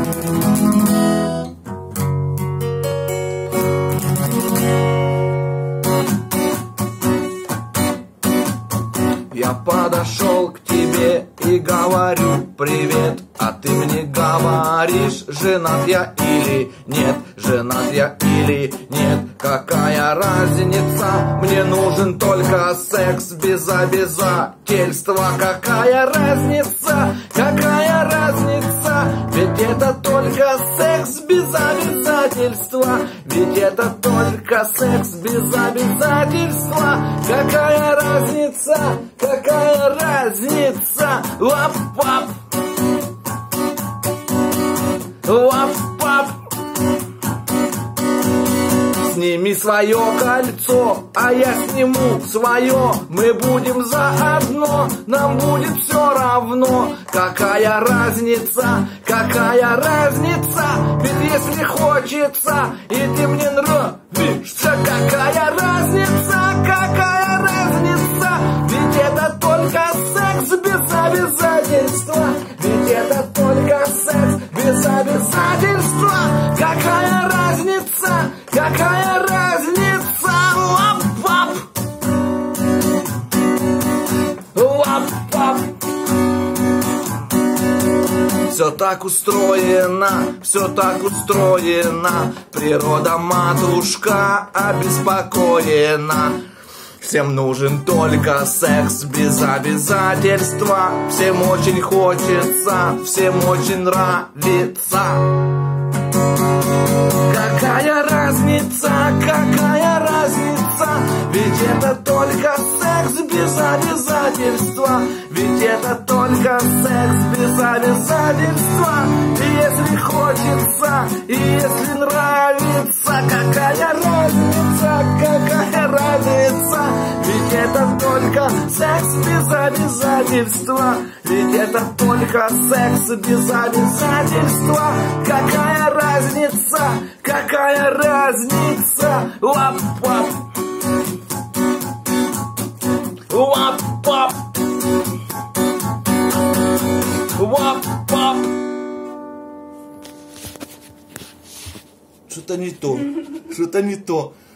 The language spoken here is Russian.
Я подошел к тебе и говорю привет, а ты мне говоришь, женат я или нет, женат я или нет. Какая разница, мне нужен только секс без обязательства. Какая разница, ведь это только секс без обязательства. Ведь это только секс без обязательства. Какая разница, лап-пап, лап-пап. Сними свое кольцо, а я сниму свое. Мы будем заодно, нам будет все равно. Какая разница, ведь если хочется, и ты мне нравишься. Какая разница, ведь это только секс без обязательства. Ведь это только секс без обязательства. Какая разница, лап-пап, лап-пап. Все так устроено, природа матушка обеспокоена. Всем нужен только секс без обязательства. Всем очень хочется, всем очень нравится. Какая разница, ведь это только секс без обязательства. Ведь это только секс без обязательства. И если хочется, и если нравится, какая разница, ведь это только секс без обязательства. Ведь это только секс без обязательства. Какая разница, лап-пап, лап-пап, лап-пап. Что-то не то.